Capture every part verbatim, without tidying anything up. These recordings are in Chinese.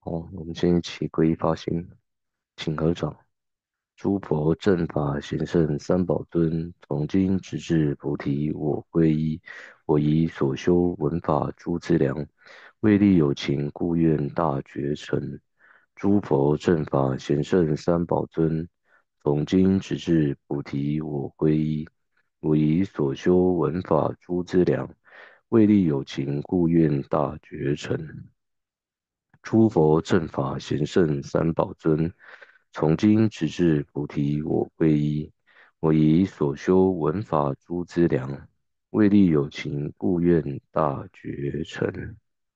哦，我们先一起皈依发心，请合掌。诸佛正法贤圣三宝尊，从今直至菩提我皈依。我以所修文法诸资粮，为利有情，故愿大觉成。诸佛正法贤圣三宝尊，从今直至菩提我皈依。我以所修文法诸资粮，为利有情，故愿大觉成。诸佛正法贤圣三宝尊，从今直至菩提我皈依。我以所修文法诸资粮，为利有情，故愿大觉成。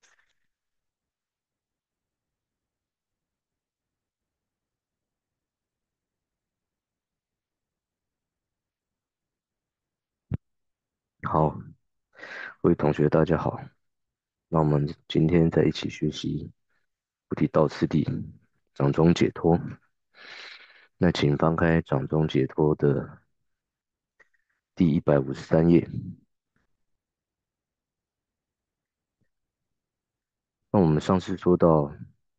好，各位同学大家好，那我们今天在一起学习菩提道次第掌中解脱。那请翻开掌中解脱的第一百五十三页。那我们上次说到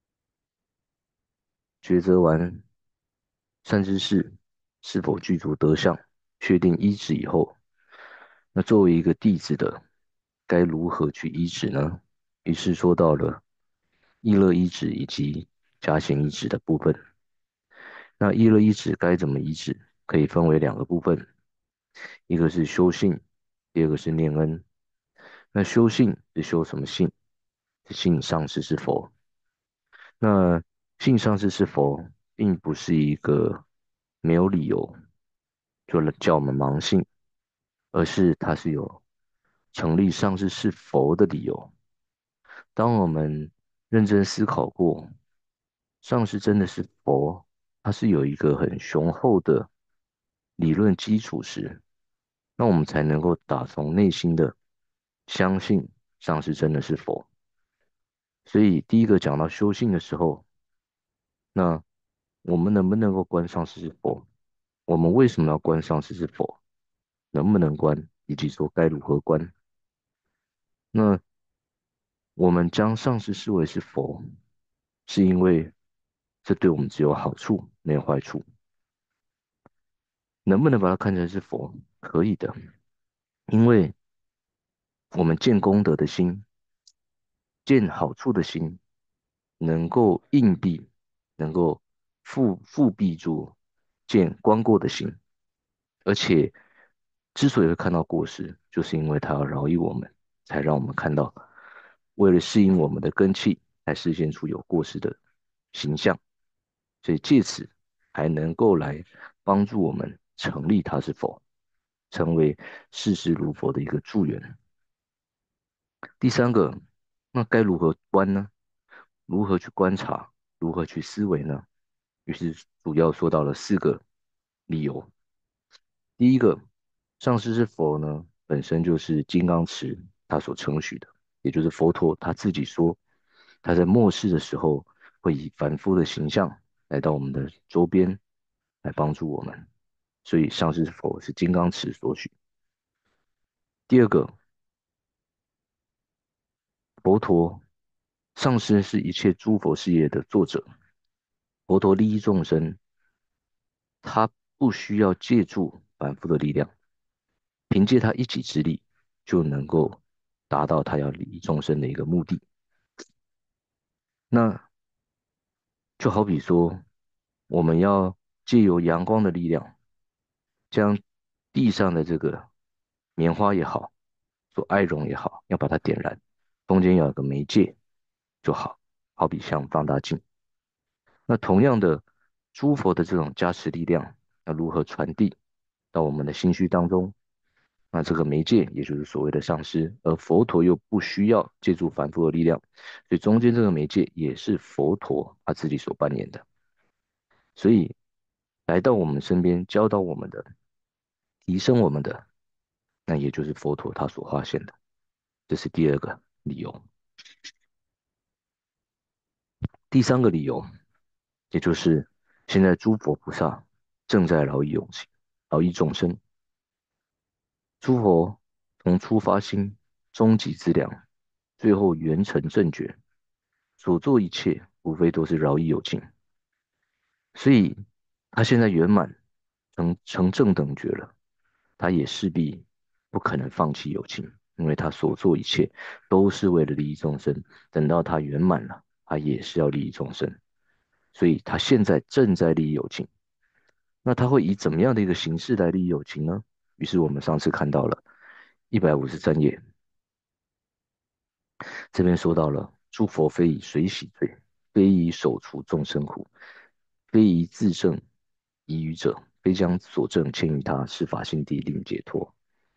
抉择完善知识是否具足德相，确定依止以后，那作为一个弟子的，该如何去依止呢？于是说到了意乐依止以及假显依止的部分。那意乐依止该怎么依止？可以分为两个部分，一个是修信，第二个是念恩。那修信是修什么信？是信上师是佛。那信上师是佛，并不是一个没有理由就叫我们盲信，而是它是有成立上师是佛的理由。当我们认真思考过，上师真的是佛，它是有一个很雄厚的理论基础时，那我们才能够打从内心的相信上师真的是佛。所以第一个讲到修行的时候，那我们能不能够观上师是佛？我们为什么要观上师是佛？能不能观，以及说该如何观？那我们将上师视为是佛，是因为这对我们只有好处，没有坏处。能不能把它看成是佛？可以的，因为我们见功德的心，见好处的心，能够应避，能够复复庇住见观过的心。而且，之所以会看到过失，就是因为他要饶益我们，才让我们看到，为了适应我们的根器，才示现出有过失的形象。所以借此还能够来帮助我们成立他是否，成为事事如佛的一个助缘。第三个，那该如何观呢？如何去观察？如何去思维呢？于是主要说到了四个理由。第一个，上师是佛呢，本身就是金刚持他所承许的，也就是佛陀他自己说，他在末世的时候会以凡夫的形象来到我们的周边，来帮助我们。所以上师是佛是金刚持所许。第二个，佛陀上师是一切诸佛事业的作者，佛陀利益众生，他不需要借助凡夫的力量，凭借他一己之力就能够达到他要利益众生的一个目的。那就好比说，我们要借由阳光的力量，将地上的这个棉花也好，做艾绒也好，要把它点燃，中间要有个媒介就好，好比像放大镜。那同样的，诸佛的这种加持力量，要如何传递到我们的心绪当中？那这个媒介也就是所谓的上师，而佛陀又不需要借助凡夫的力量，所以中间这个媒介也是佛陀他自己所扮演的。所以来到我们身边教导我们的、提升我们的，那也就是佛陀他所发现的。这是第二个理由。第三个理由，也就是现在诸佛菩萨正在劳益有情，劳益众生。诸佛从初发心、终极资粮，最后圆成正觉，所做一切无非都是饶益有情。所以他现在圆满成成正等觉了，他也势必不可能放弃有情，因为他所做一切都是为了利益众生。等到他圆满了，他也是要利益众生，所以他现在正在利益有情。那他会以怎么样的一个形式来利益有情呢？于是我们上次看到了一百五十三页，这边说到了诸佛非以水洗罪，非以手除众生苦，非以自证疑愚者，非将所证迁于他，是法性地令解脱。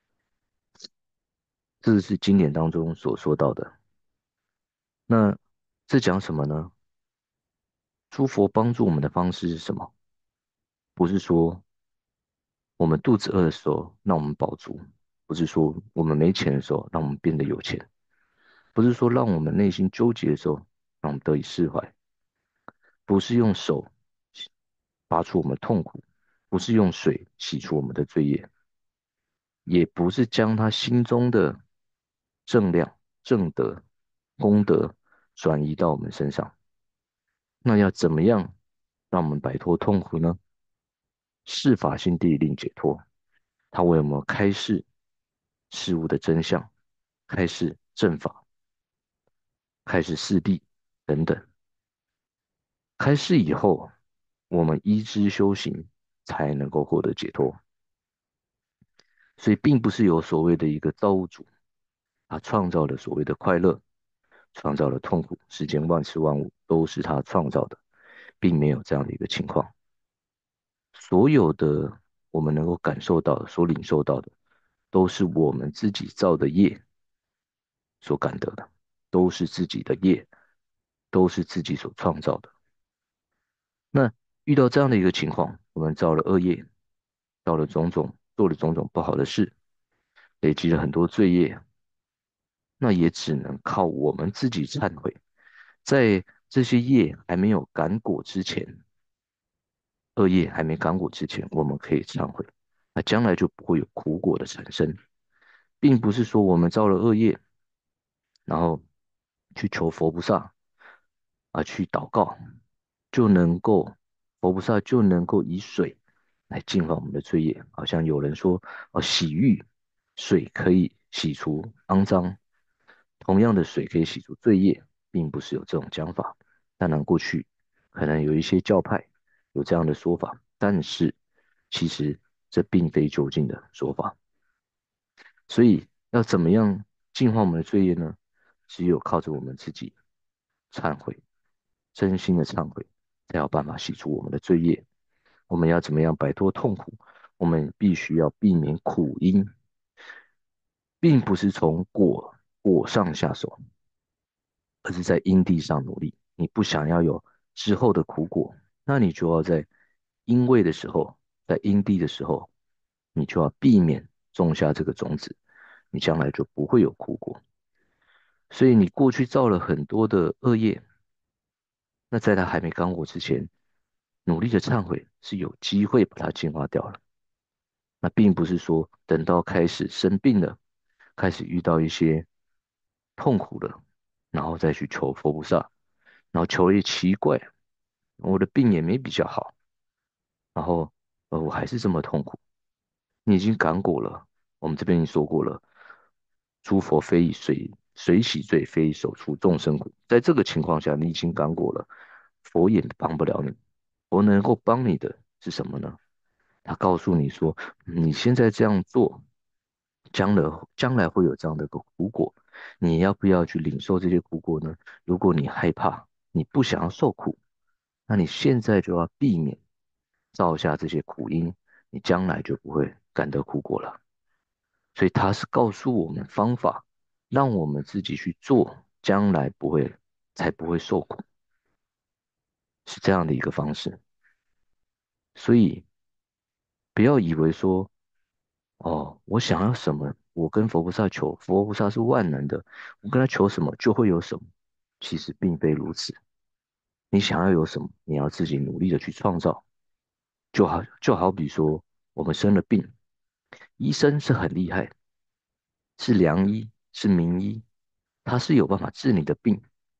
这是经典当中所说到的。那这讲什么呢？诸佛帮助我们的方式是什么？不是说我们肚子饿的时候让我们饱足，不是说我们没钱的时候让我们变得有钱，不是说让我们内心纠结的时候让我们得以释怀，不是用手拔除我们的痛苦，不是用水洗除我们的罪业，也不是将他心中的正量、正德、功德转移到我们身上。那要怎么样让我们摆脱痛苦呢？是法性地令解脱，他为我们开示事物的真相，开示正法，开示四谛等等。开示以后，我们依之修行，才能够获得解脱。所以，并不是有所谓的一个造物主，他创造了所谓的快乐，创造了痛苦，世间万事万物都是他创造的，并没有这样的一个情况。所有的我们能够感受到的、所领受到的，都是我们自己造的业所感得的，都是自己的业，都是自己所创造的。那遇到这样的一个情况，我们造了恶业，造了种种，做了种种不好的事，累积了很多罪业，那也只能靠我们自己忏悔。在这些业还没有感果之前，恶业还没感果之前，我们可以忏悔，那将来就不会有苦果的产生，并不是说我们造了恶业，然后去求佛菩萨啊，去祷告，就能够佛菩萨就能够以水来净化我们的罪业。好像有人说，哦，洗浴水可以洗除肮脏，同样的水可以洗除罪业，并不是有这种讲法。当然，过去可能有一些教派有这样的说法，但是其实这并非究竟的说法。所以要怎么样净化我们的罪业呢？只有靠着我们自己忏悔，真心的忏悔，才有办法洗除我们的罪业。我们要怎么样摆脱痛苦？我们必须要避免苦因，并不是从果果上下手，而是在因地上努力。你不想要有之后的苦果，那你就要在因位的时候，在因地的时候，你就要避免种下这个种子，你将来就不会有苦果。所以你过去造了很多的恶业，那在它还没刚果之前，努力的忏悔是有机会把它净化掉了。那并不是说等到开始生病了，开始遇到一些痛苦了，然后再去求佛菩萨，然后求也奇怪，我的病也没比较好，然后呃我还是这么痛苦。你已经感果了，我们这边已经说过了，诸佛非以水水洗罪，非以手除众生苦。在这个情况下，你已经感果了，佛也帮不了你。佛能够帮你的是什么呢？他告诉你说，你现在这样做，将来将来会有这样的一个苦果，你要不要去领受这些苦果呢？如果你害怕，你不想要受苦，那你现在就要避免造下这些苦因，你将来就不会感得苦果了。所以他是告诉我们方法，让我们自己去做，将来不会才不会受苦，是这样的一个方式。所以不要以为说，哦，我想要什么，我跟佛菩萨求，佛菩萨是万能的，我跟他求什么就会有什么。其实并非如此，你想要有什么，你要自己努力的去创造。就好就好比说，我们生了病，医生是很厉害，是良医，是名医，他是有办法治你的病。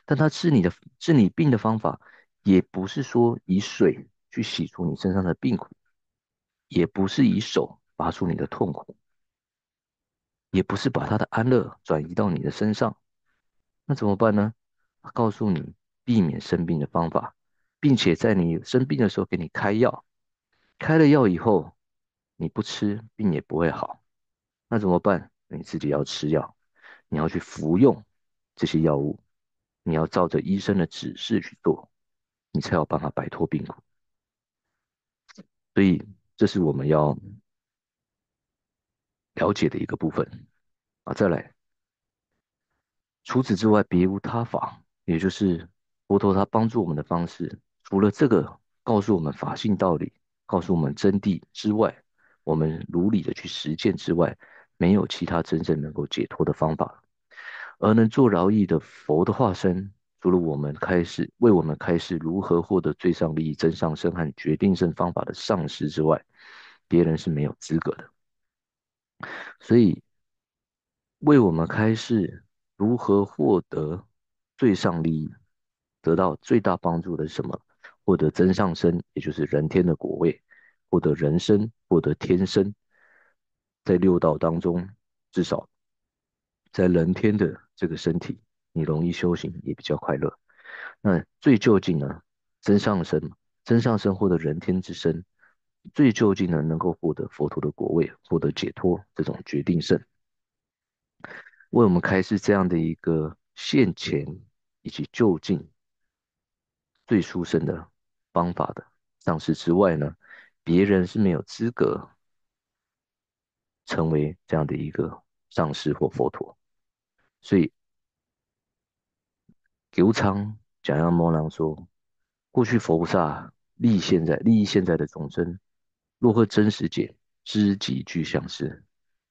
但他治你的治你病的方法，也不是说以水去洗除你身上的病苦，也不是以手拔出你的痛苦，也不是把他的安乐转移到你的身上。那怎么办呢？他告诉你避免生病的方法，并且在你生病的时候给你开药。开了药以后，你不吃，病也不会好。那怎么办？你自己要吃药，你要去服用这些药物，你要照着医生的指示去做，你才有办法摆脱病苦。所以，这是我们要了解的一个部分啊。再来，除此之外，别无他法，也就是佛陀他帮助我们的方式，除了这个告诉我们法性道理、告诉我们真谛之外，我们如理的去实践之外，没有其他真正能够解脱的方法了。而能做饶益的佛的化身，除了我们开示为我们开示如何获得最上利益、真上身和决定胜方法的上师之外，别人是没有资格的。所以，为我们开示如何获得最上利益，得到最大帮助的是什么？获得真上身，也就是人天的果位，获得人身，获得天身，在六道当中，至少在人天的这个身体，你容易修行，也比较快乐。那最就近呢，真上身嘛，真上身获得人天之身，最就近呢，能够获得佛陀的果位，获得解脱，这种决定胜。为我们开示这样的一个现前以及就近最殊胜的方法的上师之外呢，别人是没有资格成为这样的一个上师或佛陀。所以刘昌讲要摩囊说，过去佛菩萨利益现在利益现在的众生，若会真实解，知己具相是。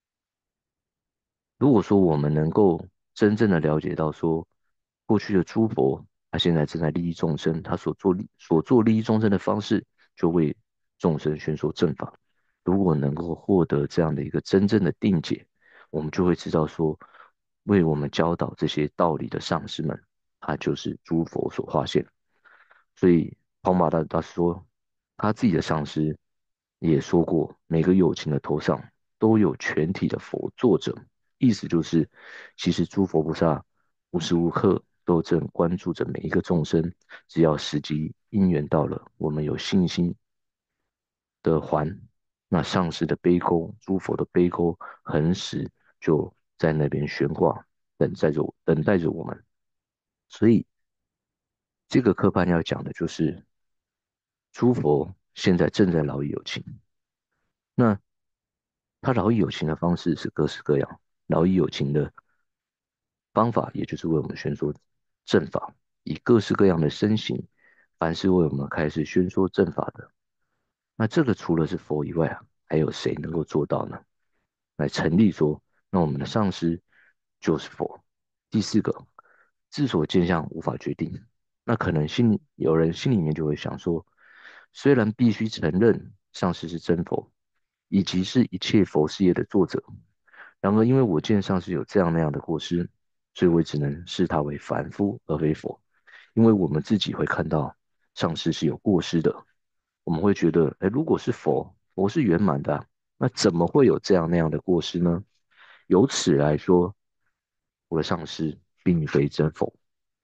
如果说我们能够真正的了解到说，过去的诸佛，他现在正在利益众生，他所做利所做利益众生的方式，就为众生宣说正法。如果能够获得这样的一个真正的定解，我们就会知道说，为我们教导这些道理的上师们，他就是诸佛所化现。所以跑马大大师说，他自己的上师也说过，每个有情的头上都有全体的佛坐着，意思就是，其实诸佛菩萨无时无刻都正关注着每一个众生，只要时机因缘到了，我们有信心的还，那上师的悲沟，诸佛的悲沟，恒时就在那边悬挂，等待着等待着我们。所以这个课班要讲的就是诸佛现在正在劳役有情，那他劳役有情的方式是各式各样，劳役有情的方法，也就是为我们宣说正法，以各式各样的身形，凡是为我们开始宣说正法的。那这个除了是佛以外啊，还有谁能够做到呢？来成立说，那我们的上师就是佛。第四个，自所见相无法决定。那可能心里有人心里面就会想说，虽然必须承认上师是真佛，以及是一切佛事业的作者，然而因为我见上师有这样那样的过失，所以我只能视他为凡夫而非佛。因为我们自己会看到上师是有过失的，我们会觉得，哎，如果是佛，佛是圆满的啊，那怎么会有这样那样的过失呢？由此来说，我的上师并非真佛，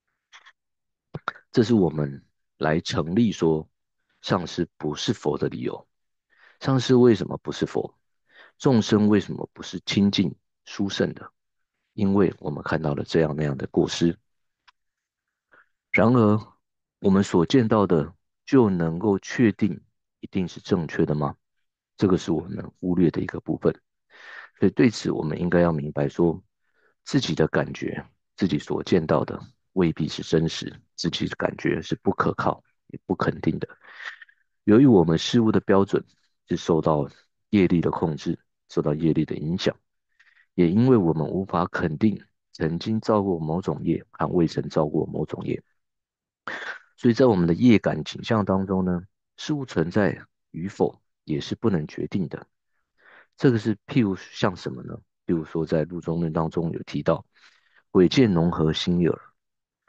这是我们来成立说上师不是佛的理由。上师为什么不是佛？众生为什么不是清净殊胜的？因为我们看到了这样那样的过失。然而，我们所见到的就能够确定一定是正确的吗？这个是我们忽略的一个部分。所以对此，我们应该要明白说，自己的感觉，自己所见到的未必是真实，自己的感觉是不可靠也不肯定的。由于我们事物的标准是受到业力的控制，受到业力的影响，也因为我们无法肯定曾经造过某种业和未曾造过某种业，所以在我们的业感倾向当中呢，事物存在与否也是不能决定的。这个是譬如像什么呢？譬如说在路中论当中有提到，鬼见农合心耳，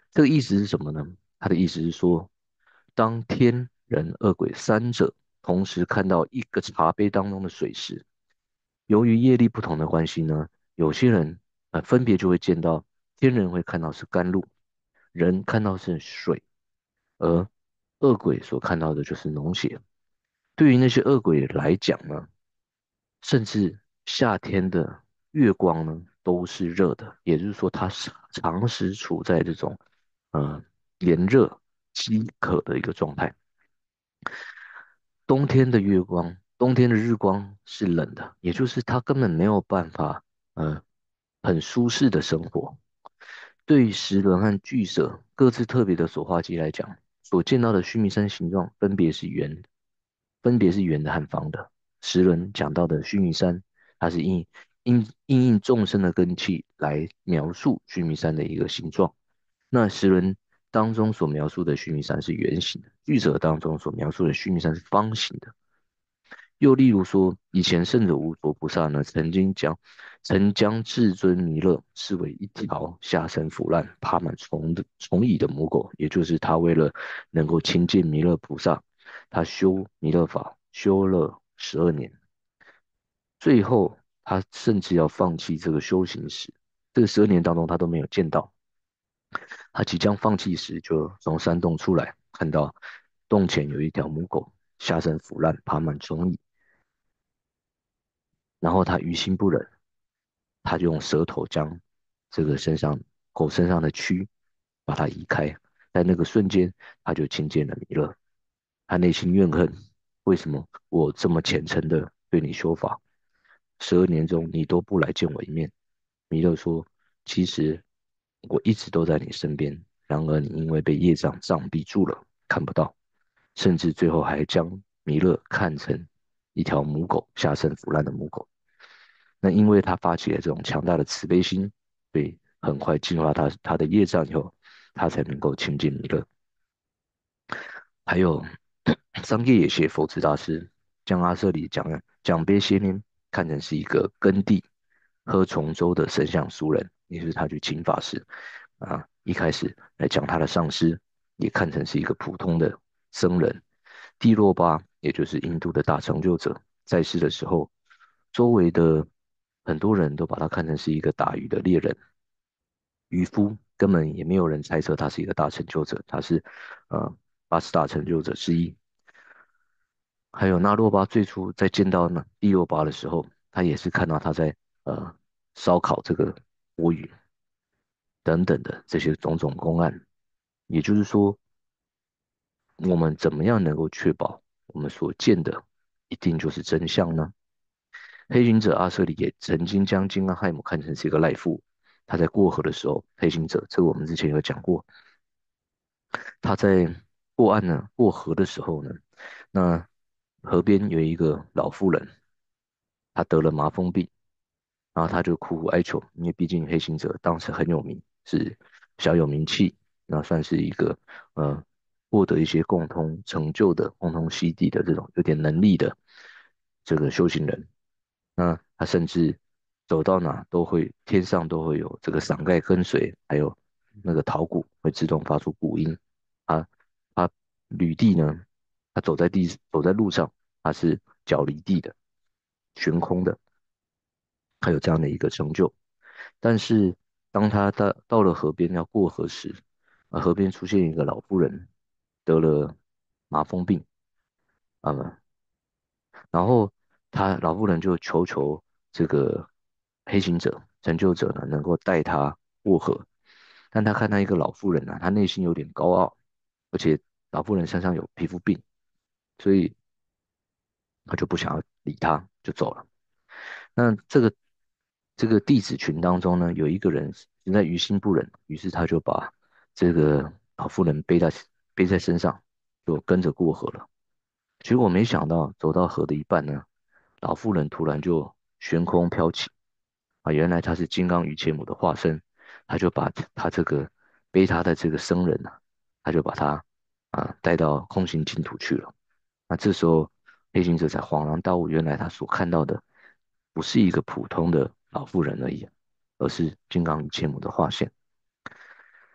这个意思是什么呢？他的意思是说，当天人、恶鬼三者同时看到一个茶杯当中的水时，由于业力不同的关系呢，有些人呃分别就会见到，天人会看到是甘露，人看到是水，而恶鬼所看到的就是脓血。对于那些恶鬼来讲呢，甚至夏天的月光呢都是热的，也就是说，它是长时处在这种呃炎热、饥渴的一个状态。冬天的月光，冬天的日光是冷的，也就是它根本没有办法呃很舒适的生活。对于石轮和巨蛇各自特别的锁化剂来讲，所见到的须弥山形状分别是圆，分别是圆的和方的。石轮讲到的须弥山，它是应应应应众生的根器来描述须弥山的一个形状。那石轮当中所描述的须弥山是圆形的，巨蛇当中所描述的须弥山是方形的。又例如说，以前圣者无着菩萨呢，曾经将曾将至尊弥勒视为一条下身腐烂、爬满虫的虫蚁的母狗，也就是他为了能够亲近弥勒菩萨，他修弥勒法修了十二年，最后他甚至要放弃这个修行时，这个十二年当中他都没有见到。他即将放弃时，就从山洞出来，看到洞前有一条母狗，下身腐烂，爬满虫蚁。然后他于心不忍，他就用舌头将这个身上狗身上的蛆把它移开，在那个瞬间，他就亲近了弥勒。他内心怨恨，为什么我这么虔诚的对你修法，十二年中你都不来见我一面？弥勒说，其实我一直都在你身边，然而你因为被业障障蔽住了，看不到，甚至最后还将弥勒看成一条母狗，下身腐烂的母狗。那因为他发起了这种强大的慈悲心，所以很快净化他他的业障以后，他才能够亲近弥勒。还有桑叶也写佛智大师将阿舍里讲讲别邪念看成是一个耕地喝虫粥的神像俗人，也就是他去请法师啊，一开始来讲他的上师，也看成是一个普通的僧人。帝洛巴，也就是印度的大成就者，在世的时候，周围的很多人都把他看成是一个打鱼的猎人、渔夫，根本也没有人猜测他是一个大成就者，他是呃八十大成就者之一。还有那洛巴最初在见到那帝洛巴的时候，他也是看到他在呃烧烤这个活鱼等等的这些种种公案。也就是说，我们怎么样能够确保我们所见的一定就是真相呢？黑行者阿瑟里也曾经将金刚亥姆看成是一个赖妇，他在过河的时候，黑行者这个我们之前有讲过，他在过岸呢过河的时候呢，那河边有一个老妇人，她得了麻风病，然后他就苦苦哀求，因为毕竟黑行者当时很有名，是小有名气，那算是一个呃获得一些共同成就的、共同洗地的这种有点能力的这个修行人。那他甚至走到哪都会天上都会有这个伞盖跟随，还有那个陶鼓会自动发出鼓音。他他履地呢，他走在地走在路上，他是脚离地的，悬空的，他有这样的一个成就。但是当他到到了河边要过河时，啊，河边出现一个老妇人，得了麻风病，啊、然后他老妇人就求求这个黑行者成就者呢，能够带他过河。但他看到一个老妇人呢、啊，他内心有点高傲，而且老妇人身上有皮肤病，所以他就不想要理他，就走了。那这个这个弟子群当中呢，有一个人实在于心不忍，于是他就把这个老妇人背在背在身上，就跟着过河了。结果没想到走到河的一半呢，老妇人突然就悬空飘起啊，原来她是金刚瑜伽母的化身，他就把他这个背他的这个僧人啊，他就把他啊带到空行净土去了。那这时候黑行者才恍然大悟，原来他所看到的不是一个普通的老妇人而已，而是金刚瑜伽母的化现。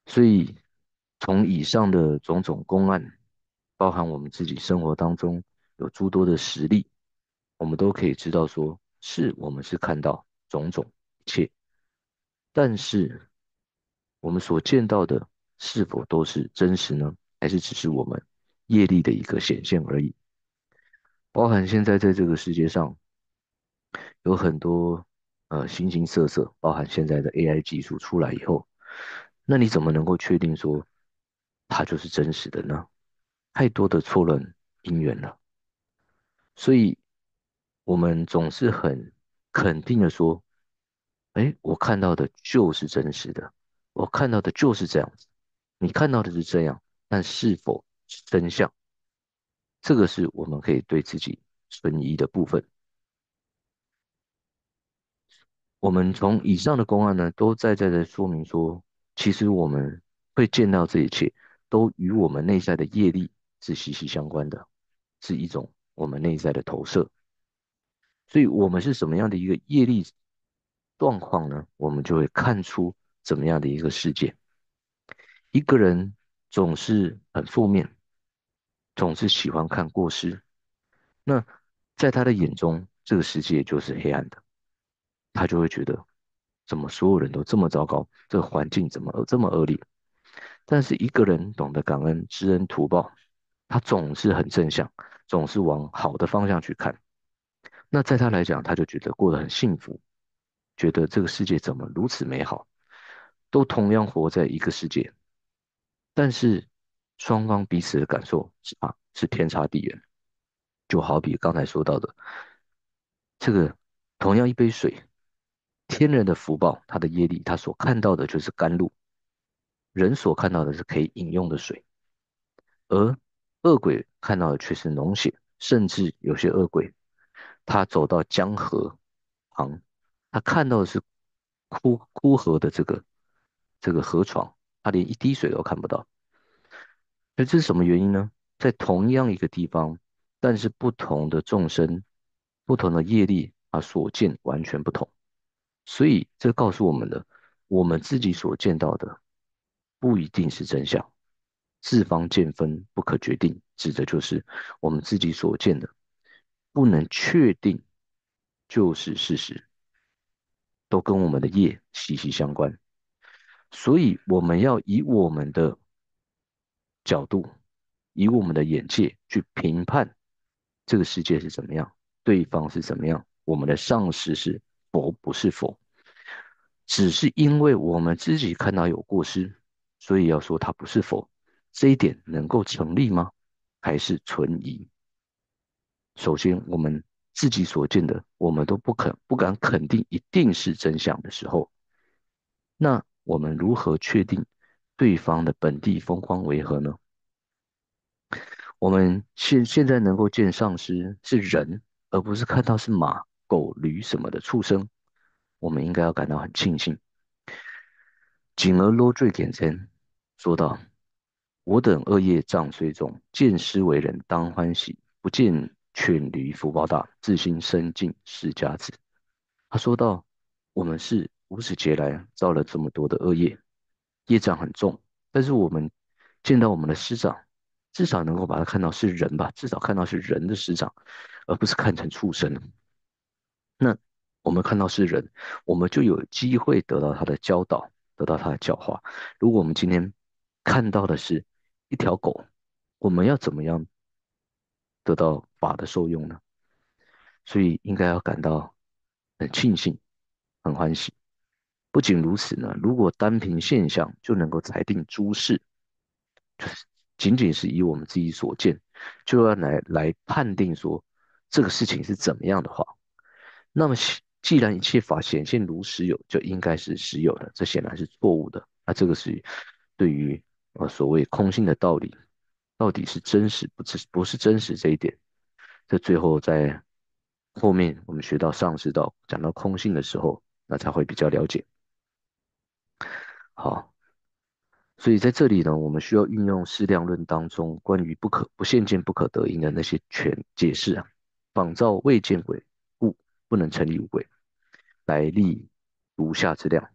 所以从以上的种种公案，包含我们自己生活当中有诸多的实例，我们都可以知道说，是我们是看到种种一切，但是我们所见到的是否都是真实呢？还是只是我们业力的一个显现而已？包含现在在这个世界上有很多呃形形色色，包含现在的 A I 技术出来以后，那你怎么能够确定说它就是真实的呢？太多的错乱因缘了，所以我们总是很肯定的说，哎，我看到的就是真实的，我看到的就是这样子，你看到的是这样，但是否是真相？这个是我们可以对自己存疑的部分。我们从以上的公案呢，都在在的说明说，其实我们会见到这一切，都与我们内在的业力是息息相关的，是一种我们内在的投射。所以，我们是什么样的一个业力状况呢？我们就会看出怎么样的一个世界。一个人总是很负面，总是喜欢看过失，那在他的眼中，这个世界就是黑暗的，他就会觉得，怎么所有人都这么糟糕，这个环境怎么这么恶劣？但是一个人懂得感恩、知恩图报，他总是很正向，总是往好的方向去看。那在他来讲，他就觉得过得很幸福，觉得这个世界怎么如此美好，都同样活在一个世界，但是双方彼此的感受是啊是天差地远。就好比刚才说到的，这个同样一杯水，天人的福报，他的业力，他所看到的就是甘露，人所看到的是可以饮用的水，而恶鬼看到的却是脓血，甚至有些恶鬼，他走到江河旁，他看到的是枯枯涸的这个这个河床，他连一滴水都看不到。那这是什么原因呢？在同样一个地方，但是不同的众生、不同的业力啊，所见完全不同。所以这告诉我们的，我们自己所见到的不一定是真相。四方见分不可决定，指的就是我们自己所见的，不能确定就是事实，都跟我们的业息息相关。所以我们要以我们的角度，以我们的眼界去评判这个世界是怎么样，对方是怎么样，我们的上司是佛不是佛，只是因为我们自己看到有过失，所以要说他不是佛，这一点能够成立吗？还是存疑？首先，我们自己所见的，我们都不肯不敢肯定一定是真相的时候，那我们如何确定对方的本地风光为何呢？我们现现在能够见上师是人，而不是看到是马、狗、驴什么的畜生，我们应该要感到很庆幸。谨而罗最简称说道：我等恶业障虽重，见师为人当欢喜，不见犬驴福报大，自心深尽是家子。他说到，我们是无始劫来造了这么多的恶业，业障很重，但是我们见到我们的师长，至少能够把他看到是人吧，至少看到是人的师长，而不是看成畜生。那我们看到是人，我们就有机会得到他的教导，得到他的教化。如果我们今天看到的是一条狗，我们要怎么样得到法的受用呢？所以应该要感到很庆幸，很欢喜。不仅如此呢，如果单凭现象就能够裁定诸事，就是仅仅是以我们自己所见，就要来来判定说这个事情是怎么样的话，那么既既然一切法显现如实有，就应该是实有的，这显然是错误的。那这个是对于呃所谓空性的道理，到底是真实不是不是真实这一点，这最后在后面我们学到上师道讲到空性的时候，那才会比较了解。好，所以在这里呢，我们需要运用释量论当中关于不可不现见不可得因的那些全解释啊，仿照未见鬼，故不能成立无鬼，来立如下之量。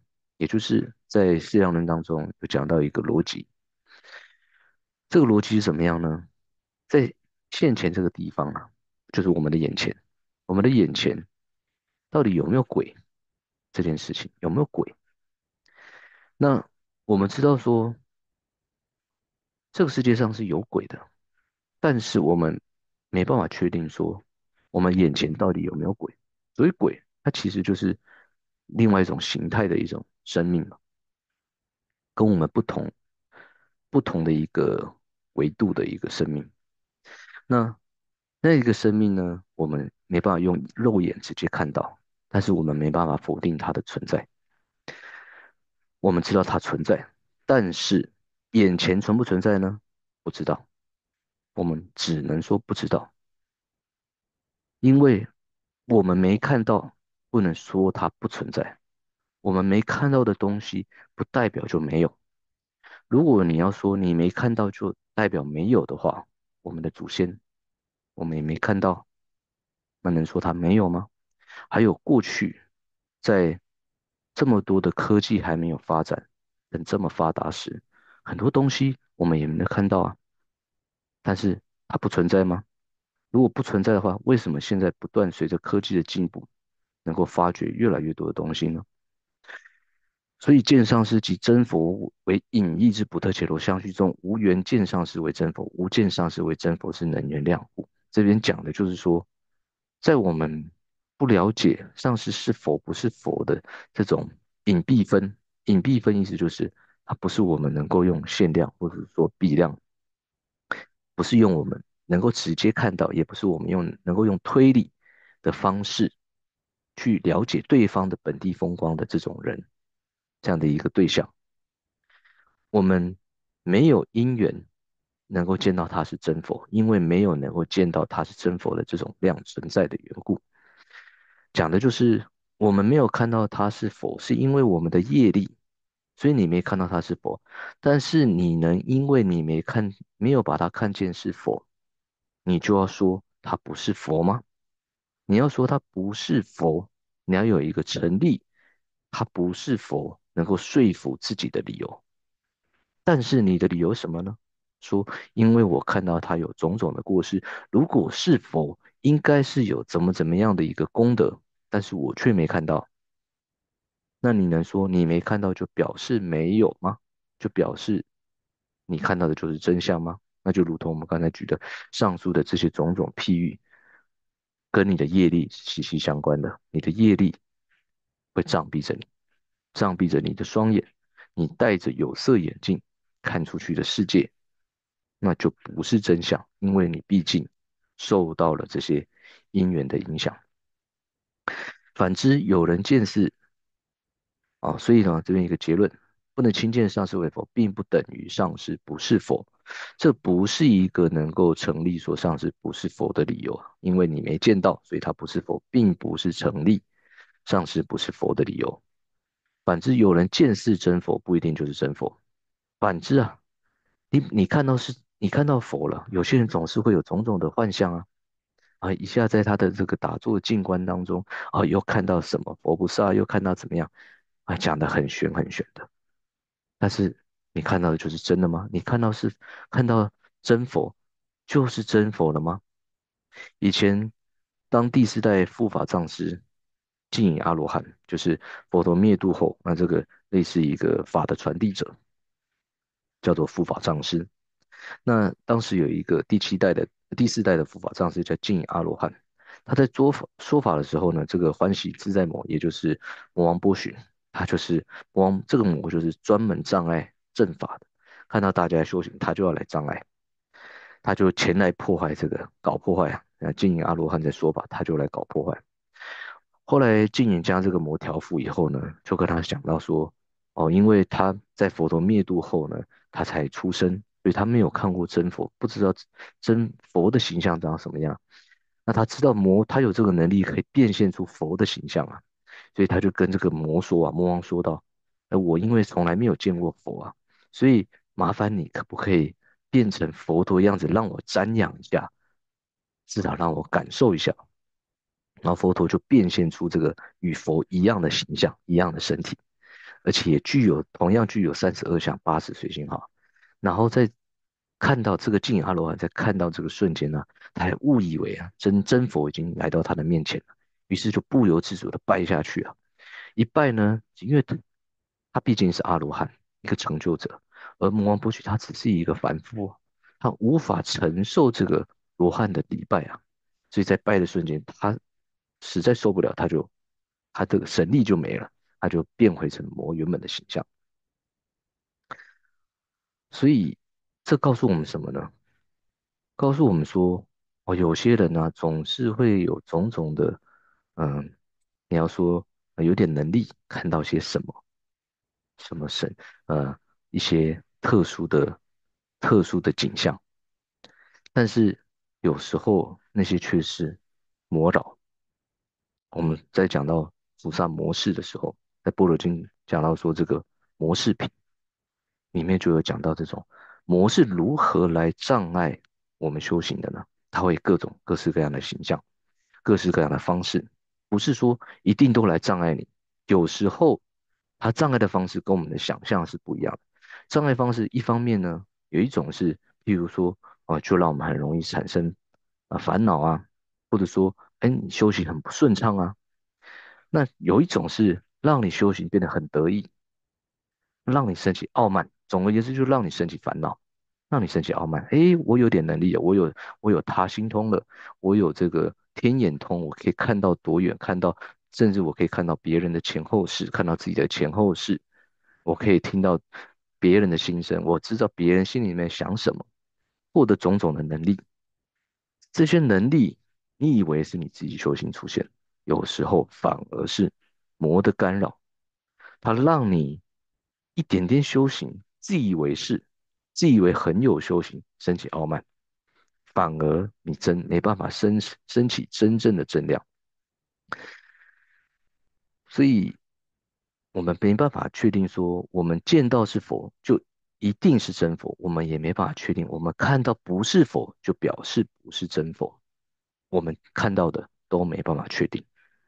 也就是在释量论当中有讲到一个逻辑，这个逻辑是怎么样呢？在现前这个地方啊，就是我们的眼前，我们的眼前到底有没有鬼这件事情，有没有鬼？那我们知道说这个世界上是有鬼的，但是我们没办法确定说我们眼前到底有没有鬼。所以鬼它其实就是另外一种形态的一种生命嘛，跟我们不同不同的一个维度的一个生命。那那一个生命呢，我们没办法用肉眼直接看到，但是我们没办法否定它的存在。我们知道它存在，但是眼前存不存在呢？不知道，我们只能说不知道，因为我们没看到，不能说它不存在。我们没看到的东西，不代表就没有。如果你要说你没看到就代表没有的话，我们的祖先我们也没看到，那能说它没有吗？还有过去在这么多的科技还没有发展，等这么发达时，很多东西我们也没能看到啊，但是它不存在吗？如果不存在的话，为什么现在不断随着科技的进步，能够发掘越来越多的东西呢？所以见上师即真佛为隐逸之不特伽罗相续中，无缘见上师为真佛，无见上师为真佛是能原谅故。这边讲的就是说，在我们不了解上师是否不是佛的这种隐蔽分，隐蔽分意思就是它不是我们能够用限量或者说比量，不是用我们能够直接看到，也不是我们用能够用推理的方式去了解对方的本地风光的这种人，这样的一个对象。我们没有因缘能够见到他是真佛，因为没有能够见到他是真佛的这种量存在的缘故。讲的就是我们没有看到他是佛，是因为我们的业力，所以你没看到他是佛。但是你能因为你没看，没有把他看见是佛，你就要说他不是佛吗？你要说他不是佛，你要有一个成立他不是佛，能够说服自己的理由。但是你的理由是什么呢？说因为我看到他有种种的过失，如果是否应该是有怎么怎么样的一个功德，但是我却没看到，那你能说你没看到就表示没有吗？就表示你看到的就是真相吗？那就如同我们刚才举的上述的这些种种譬喻，跟你的业力是息息相关的。你的业力会障蔽着你，障蔽着你的双眼，你戴着有色眼镜看出去的世界，那就不是真相，因为你毕竟受到了这些因缘的影响。反之，有人见是啊，所以呢，这边一个结论，不能轻见上师为佛，并不等于上师不是佛。这不是一个能够成立说上师不是佛的理由啊，因为你没见到，所以他不是佛，并不是成立上师不是佛的理由。反之，有人见是真佛，不一定就是真佛。反之啊，你你看到是，你看到佛了，有些人总是会有种种的幻象啊，啊，一下在他的这个打坐静观当中，啊，又看到什么佛菩萨，又看到怎么样，啊，讲的很玄很玄的。但是你看到的就是真的吗？你看到是看到真佛，就是真佛了吗？以前当第四代护法藏师净隐阿罗汉，就是佛陀灭度后，那这个类似一个法的传递者，叫做护法藏师。那当时有一个第七代的、第四代的护法藏师叫净隐阿罗汉，他在说法说法的时候呢，这个欢喜自在魔，也就是魔王波旬，他就是魔王，这个魔就是专门障碍正法的，看到大家修行，他就要来障碍，他就前来破坏这个，搞破坏啊。那净隐阿罗汉在说法，他就来搞破坏。后来净隐将这个魔调伏以后呢，就跟他讲到说，哦，因为他在佛陀灭度后呢，他才出生，所以他没有看过真佛，不知道真佛的形象长什么样。那他知道魔，他有这个能力可以变现出佛的形象啊，所以他就跟这个魔说啊，魔王说道，呃，我因为从来没有见过佛啊，所以麻烦你可不可以变成佛陀样子，让我瞻仰一下，至少让我感受一下。然后佛陀就变现出这个与佛一样的形象，一样的身体。 而且也具有同样具有三十二相八十随心哈。然后在看到这个净阿罗汉，在看到这个瞬间呢，他还误以为啊真真佛已经来到他的面前了，于是就不由自主的拜下去啊。一拜呢，因为他他毕竟是阿罗汉，一个成就者，而魔王波曲他只是一个凡夫啊，他无法承受这个罗汉的礼拜啊，所以在拜的瞬间，他实在受不了，他就他这个神力就没了，他就变回成魔原本的形象。所以这告诉我们什么呢？告诉我们说，哦，有些人呢、总是会有种种的，嗯，你要说呃有点能力，看到些什么什么神，呃，一些特殊的特殊的景象，但是有时候那些却是魔扰。我们在讲到菩萨模式的时候，在般若经讲到说这个模式品里面就有讲到这种模式如何来障碍我们修行的呢？它会各种各式各样的形象。各式各样的方式，不是说一定都来障碍你。有时候它障碍的方式跟我们的想象是不一样的。障碍方式一方面呢，有一种是，譬如说，啊、就让我们很容易产生啊、烦恼啊，或者说，哎，你修行很不顺畅啊。那有一种是让你修行变得很得意，让你升起傲慢。总而言之，就让你升起烦恼，让你升起傲慢。诶，我有点能力了，我有我有他心通了，我有这个天眼通，我可以看到多远，看到甚至我可以看到别人的前后事，看到自己的前后事，我可以听到别人的心声，我知道别人心里面想什么，获得种种的能力。这些能力，你以为是你自己修行出现，有时候反而是魔的干扰。它让你一点点修行，自以为是，自以为很有修行，升起傲慢，反而你真没办法升升起真正的正量，所以我们没办法确定说我们见到是佛就一定是真佛，我们也没办法确定我们看到不是佛就表示不是真佛，我们看到的都没办法确定。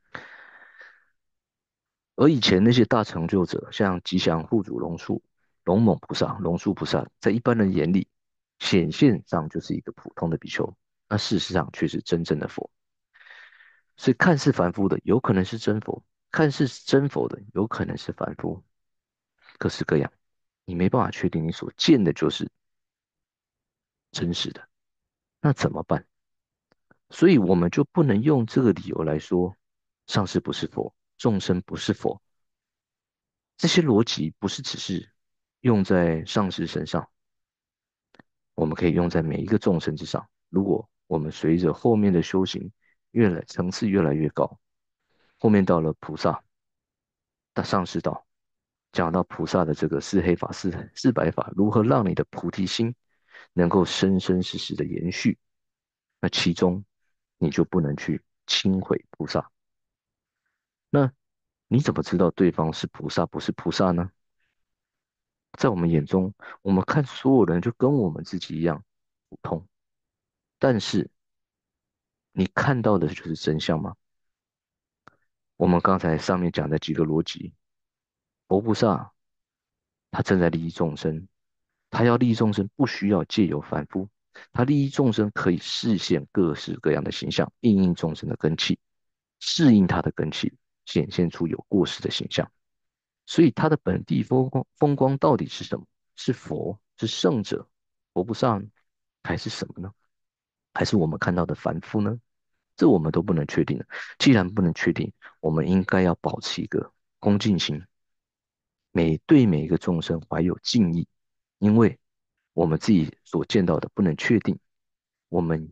而以前那些大成就者，像吉祥护主龙树、龙猛菩萨、龙树菩萨，在一般人眼里，显现上就是一个普通的比丘，那事实上却是真正的佛。所以看似凡夫的，有可能是真佛；看似真佛的，有可能是凡夫，各式各样，你没办法确定你所见的就是真实的，那怎么办？所以我们就不能用这个理由来说，上师不是佛，众生不是佛。这些逻辑不是只是用在上师身上，我们可以用在每一个众生之上。如果我们随着后面的修行越来层次越来越高，后面到了菩萨的上师道，讲到菩萨的这个四黑法、四四白法，如何让你的菩提心能够生生世世的延续，那其中你就不能去轻毁菩萨。那你怎么知道对方是菩萨不是菩萨呢？在我们眼中，我们看所有人就跟我们自己一样普通，但是你看到的就是真相吗？我们刚才上面讲的几个逻辑，佛菩萨他正在利益众生，他要利益众生，不需要借由凡夫，他利益众生可以示现各式各样的形象，应应众生的根器，适应他的根器，显现出有过失的形象。所以他的本地风光风光到底是什么？是佛？是圣者？佛菩萨呢？还是什么呢？还是我们看到的凡夫呢？这我们都不能确定的。既然不能确定，我们应该要保持一个恭敬心，每对每一个众生怀有敬意，因为我们自己所见到的不能确定，我们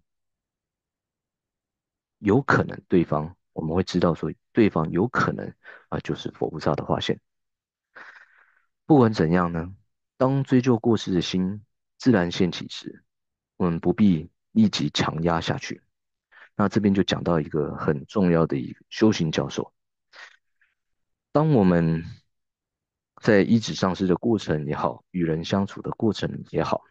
有可能对方我们会知道说对方有可能啊、就是佛菩萨的化现。不管怎样呢，当追究过失的心自然现起时，我们不必立即强压下去。那这边就讲到一个很重要的一个修行教授。当我们在一指上师的过程也好，与人相处的过程也好，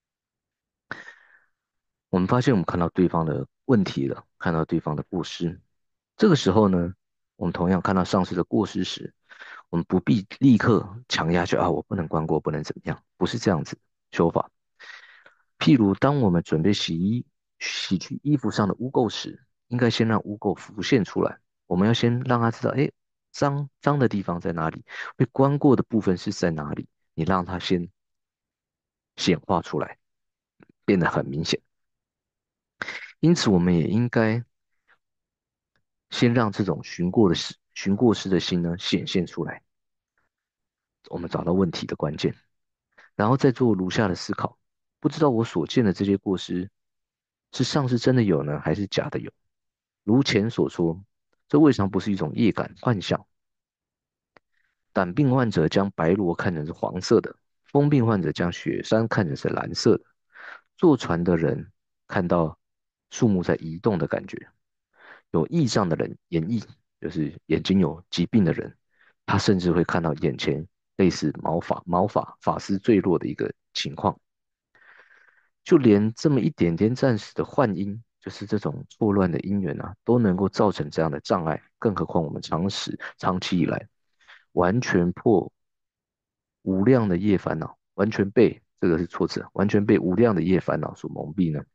我们发现我们看到对方的问题了，看到对方的过失。这个时候呢，我们同样看到上师的过失时， 我们不必立刻强压去啊，我不能关过，不能怎么样，不是这样子修法。譬如，当我们准备洗衣、洗去衣服上的污垢时，应该先让污垢浮现出来。我们要先让他知道，哎，脏脏的地方在哪里，被关过的部分是在哪里。你让它先显化出来，变得很明显。因此，我们也应该先让这种寻过的事、寻过失的心呢显现出来，我们找到问题的关键，然后再做如下的思考：不知道我所见的这些过失是上是真的有呢，还是假的有？如前所说，这未尝不是一种业感幻象。胆病患者将白螺看成是黄色的，风病患者将雪山看成是蓝色的，坐船的人看到树木在移动的感觉，有异象的人，眼翳就是眼睛有疾病的人，他甚至会看到眼前类似毛发毛发发丝坠落的一个情况。就连这么一点点暂时的幻音，就是这种错乱的因缘啊，都能够造成这样的障碍，更何况我们长时长期以来完全破无量的业烦恼，完全被这个是错字，完全被无量的业烦恼所蒙蔽呢？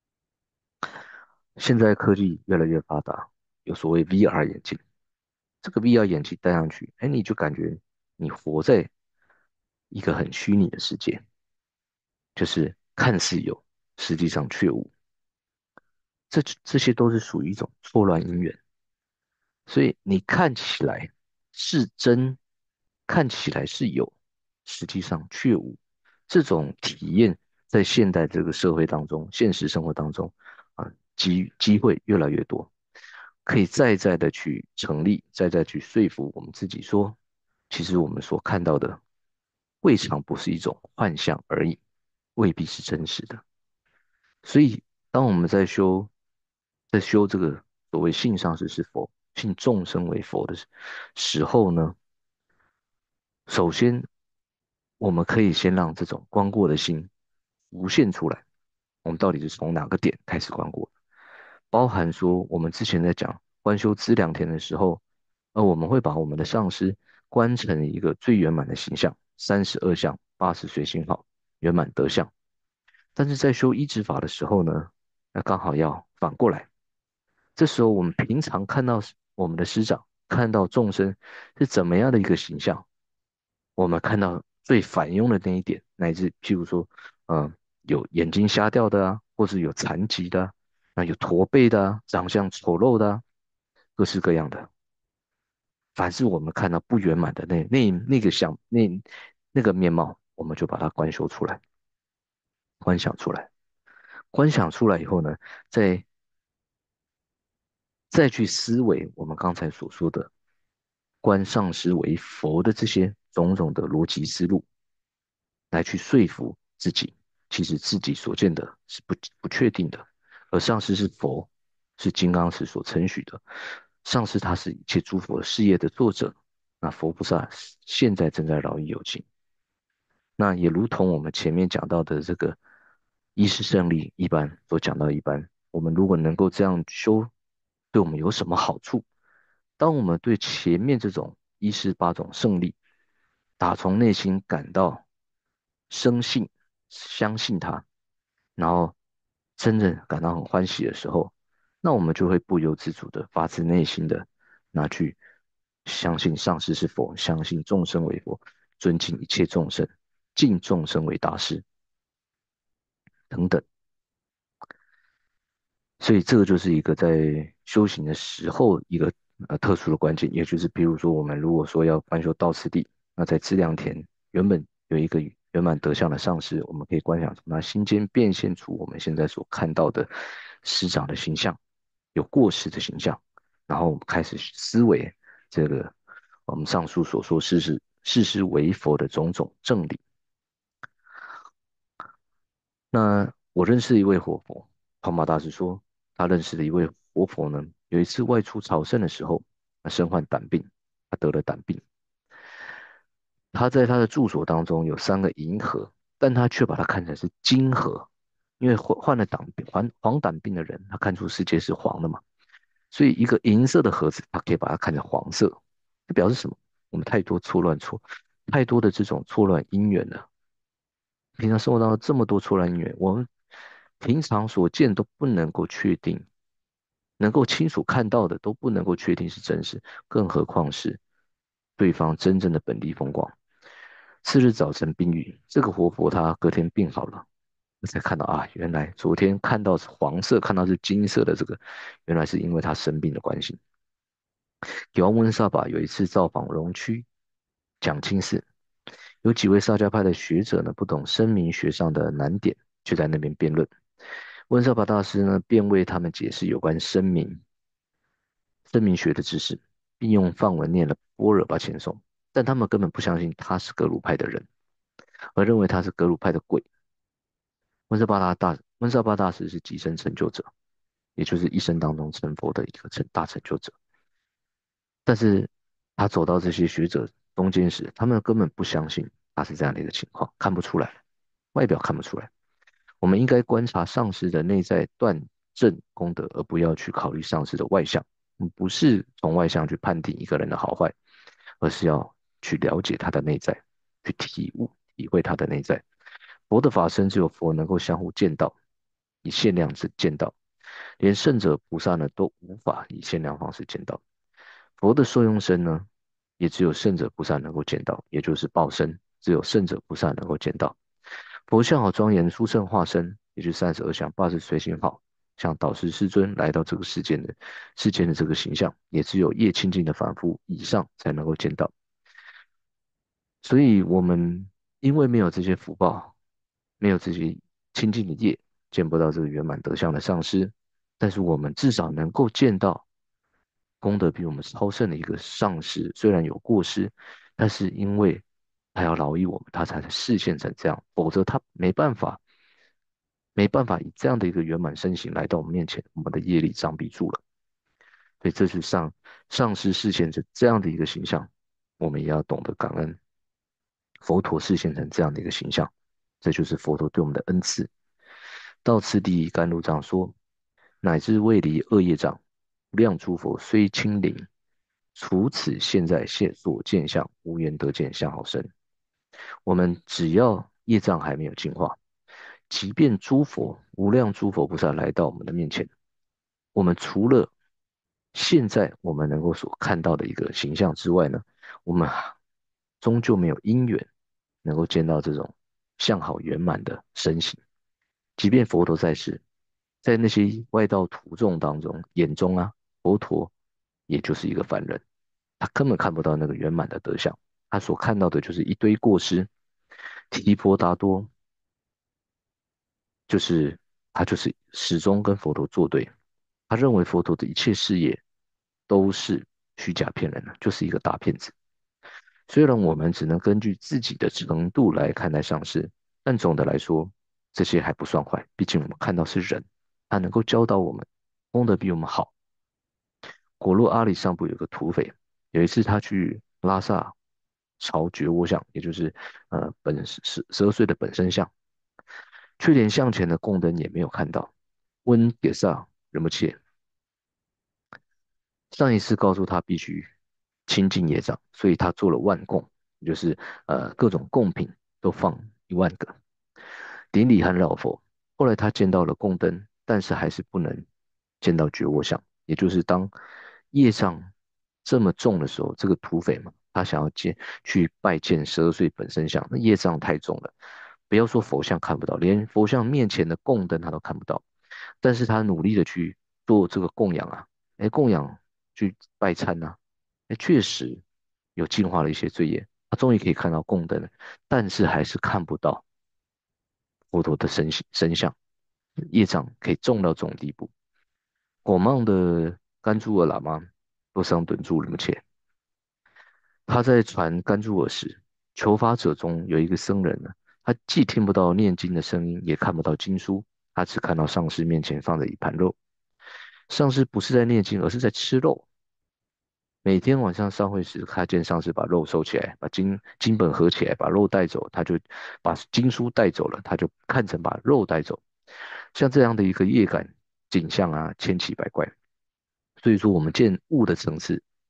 现在科技越来越发达，有所谓 V R 眼镜，这个 V R 眼镜戴上去，哎，你就感觉你活在一个很虚拟的世界，就是看似有，实际上却无。这这些都是属于一种错乱因缘，所以你看起来是真，看起来是有，实际上却无。这种体验在现代这个社会当中，现实生活当中啊，机机会越来越多，可以再再的去成立，再再去说服我们自己说，其实我们所看到的未尝不是一种幻象而已，未必是真实的。所以，当我们在修在修这个所谓性上师是佛，信众生为佛的时时候呢，首先我们可以先让这种观过的心浮现出来。我们到底是从哪个点开始观过？包含说我们之前在讲观修资粮田的时候，呃，我们会把我们的上师观成一个最圆满的形象，三十二相，八十随心好，圆满德相。但是在修一指法的时候呢，那刚好要反过来。这时候我们平常看到我们的师长，看到众生是怎么样的一个形象，我们看到最反庸的那一点，乃至譬如说，嗯、有眼睛瞎掉的啊，或是有残疾的啊，那有驼背的啊，长相丑陋的啊，各式各样的。凡是我们看到不圆满的那那那个相那那个面貌，我们就把它观修出来，观想出来。观想出来以后呢，再再去思维我们刚才所说的观上师为佛的这些种种的逻辑思路，来去说服自己，其实自己所见的是不不确定的，而上师是佛，是金刚石所承许的，上师他是一切诸佛事业的作者，那佛菩萨现在正在饶益有情。那也如同我们前面讲到的这个一是胜利一般所讲到一般，我们如果能够这样修，对我们有什么好处？当我们对前面这种一四八种胜利，打从内心感到生信、相信它，然后真正感到很欢喜的时候，那我们就会不由自主的、发自内心的拿去相信上师是佛，相信众生为佛，尊敬一切众生，敬众生为大师等等。所以这个就是一个在修行的时候一个呃特殊的关键，也就是比如说我们如果说要观修道次第，那在资粮田原本有一个圆满德相的上师，我们可以观想从他心间变现出我们现在所看到的师长的形象，有过失的形象，然后我们开始思维这个我们上述所说世事世事为佛的种种正理。那我认识一位活佛，帕马大师说，他认识的一位活佛呢，有一次外出朝圣的时候，他身患胆病，他得了胆病。他在他的住所当中有三个银河，但他却把它看成是金河，因为患患了胆病、黄黄疸病的人，他看出世界是黄的嘛，所以一个银色的盒子，他可以把它看成黄色，这表示什么？ 我们太多错乱错，太多的这种错乱因缘了。平常生活当中这么多错乱因缘，我们平常所见都不能够确定，能够清楚看到的都不能够确定是真实，更何况是对方真正的本地风光。次日早晨冰雨，这个活佛他隔天病好了，我才看到啊，原来昨天看到是黄色，看到是金色的这个，原来是因为他生病的关系。吉王温萨巴有一次造访龙区讲清寺，有几位萨迦派的学者呢，不懂声明学上的难点，就在那边辩论。温萨巴大师呢，便为他们解释有关声明、声明学的知识，并用梵文念了般若巴前颂，但他们根本不相信他是格鲁派的人，而认为他是格鲁派的鬼。温萨巴大大温萨巴大师是极生成就者，也就是一生当中成佛的一个成大成就者。但是他走到这些学者中间时，他们根本不相信他是这样的一个情况，看不出来，外表看不出来。我们应该观察上师的内在断正功德，而不要去考虑上师的外相。我们不是从外相去判定一个人的好坏，而是要去了解他的内在，去体悟、体会他的内在。佛的法身只有佛能够相互见到，以限量之见到，连圣者菩萨呢都无法以限量方式见到。佛的受用身呢，也只有圣者菩萨能够见到，也就是报身，只有圣者菩萨能够见到。佛像好庄严，殊胜化身，也就是三十二相，八十随行好，像导师师尊来到这个世间的世间的这个形象，也只有业清净的反复以上才能够见到。所以，我们因为没有这些福报，没有这些清净的业，见不到这个圆满德相的上师，但是我们至少能够见到功德比我们超胜的一个上师，虽然有过失，但是因为他要劳役我们，他才视现成这样，否则他没办法，没办法以这样的一个圆满身形来到我们面前，我们的业力障蔽住了。所以这是上上师视现着这样的一个形象，我们也要懂得感恩佛陀视现成这样的一个形象，这就是佛陀对我们的恩赐。到次第甘露藏说，乃至未离恶业障，无量诸佛虽亲临，除此现在现所见相，无缘得见相好身。我们只要业障还没有净化，即便诸佛无量诸佛菩萨来到我们的面前，我们除了现在我们能够所看到的一个形象之外呢，我们终究没有因缘能够见到这种相好圆满的身形。即便佛陀在世，在那些外道徒众当中眼中啊，佛陀也就是一个凡人，他根本看不到那个圆满的德相，他所看到的就是一堆过失。提婆达多就是他就是始终跟佛陀作对，他认为佛陀的一切事业都是虚假骗人的，就是一个大骗子。虽然我们只能根据自己的程度来看待上师，但总的来说，这些还不算坏。毕竟我们看到是人，他能够教导我们，功德比我们好。果洛阿里上部有个土匪，有一次他去拉萨朝觉窝像，也就是呃本十十二岁的本身像，却连向前的供灯也没有看到。温给萨人不切，上一次告诉他必须清净业障，所以他做了万供，就是呃各种贡品都放一万个，顶礼和绕佛。后来他见到了供灯，但是还是不能见到觉窝像，也就是当业障这么重的时候，这个土匪嘛，他想要见去拜见十二岁本身像，那业障太重了，不要说佛像看不到，连佛像面前的供灯他都看不到，但是他努力的去做这个供养啊。哎，供养去拜忏呐、哎，确实有净化了一些罪业，他终于可以看到供灯了，但是还是看不到佛陀的身形身像，业障可以重到这种地步。我梦的甘珠尔喇嘛多桑敦珠了且，他在传甘珠尔时，求法者中有一个僧人呢，他既听不到念经的声音，也看不到经书，他只看到上师面前放着一盘肉，上师不是在念经，而是在吃肉。每天晚上上会时，看见上司把肉收起来，把经经本合起来，把肉带走，他就把经书带走了，他就看成把肉带走。像这样的一个业感景象啊，千奇百怪。所以说，我们见物的层次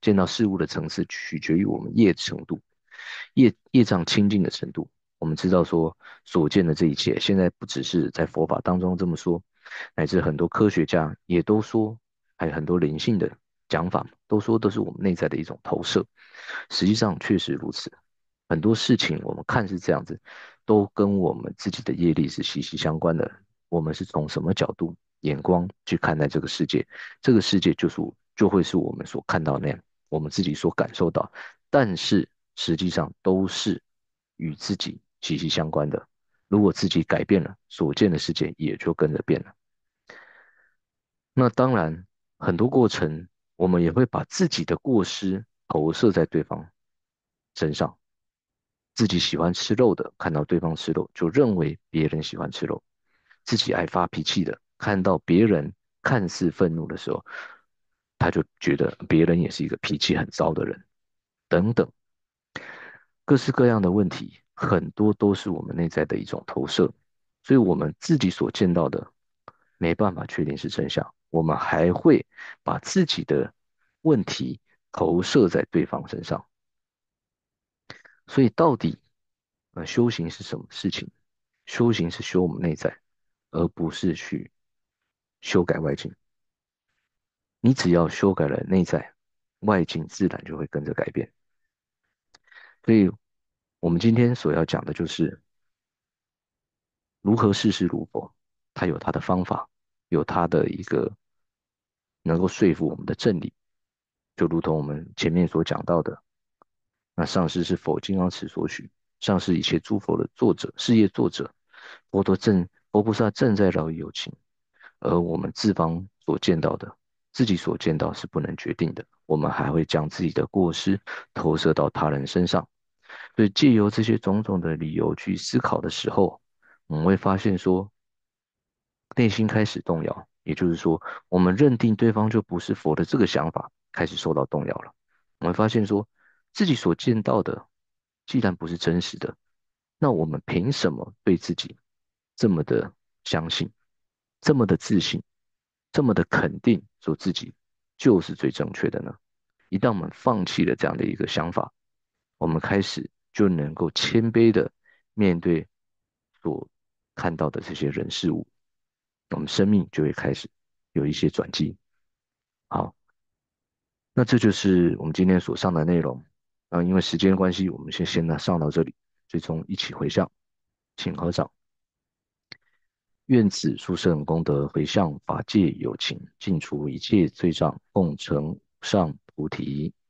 见到事物的层次取决于我们业程度，业业障清净的程度。我们知道说所见的这一切，现在不只是在佛法当中这么说，乃至很多科学家也都说，还有很多灵性的讲法都说都是我们内在的一种投射。实际上确实如此，很多事情我们看是这样子，都跟我们自己的业力是息息相关的。我们是从什么角度、眼光去看待这个世界，这个世界就是就会是我们所看到那样，我们自己所感受到，但是实际上都是与自己息息相关的。如果自己改变了，所见的世界也就跟着变了。那当然，很多过程我们也会把自己的过失投射在对方身上。自己喜欢吃肉的，看到对方吃肉，就认为别人喜欢吃肉；自己爱发脾气的，看到别人看似愤怒的时候，他就觉得别人也是一个脾气很糟的人，等等，各式各样的问题，很多都是我们内在的一种投射。所以，我们自己所见到的，没办法确定是真相，我们还会把自己的问题投射在对方身上。所以，到底呃，修行是什么事情？修行是修我们内在，而不是去修改外境。你只要修改了内在，外境自然就会跟着改变。所以，我们今天所要讲的就是如何事事如佛。它有它的方法，有它的一个能够说服我们的正理。就如同我们前面所讲到的，那上师是佛金刚持所许，上师一切诸佛的作者，事业作者，佛陀正佛菩萨正在饶益有情。而我们自方所见到的，自己所见到是不能决定的，我们还会将自己的过失投射到他人身上。所以借由这些种种的理由去思考的时候，我们会发现说，内心开始动摇，也就是说，我们认定对方就不是佛的这个想法开始受到动摇了。我们发现说，自己所见到的既然不是真实的，那我们凭什么对自己这么的相信，这么的自信，这么的肯定，说自己就是最正确的呢？一旦我们放弃了这样的一个想法，我们开始就能够谦卑的面对所看到的这些人事物，我们生命就会开始有一些转机。好，那这就是我们今天所上的内容。啊，因为时间关系，我们先先呢上到这里，最终一起回向，请合掌。愿此殊胜功德回向法界有情，尽除一切罪障，共成上菩提。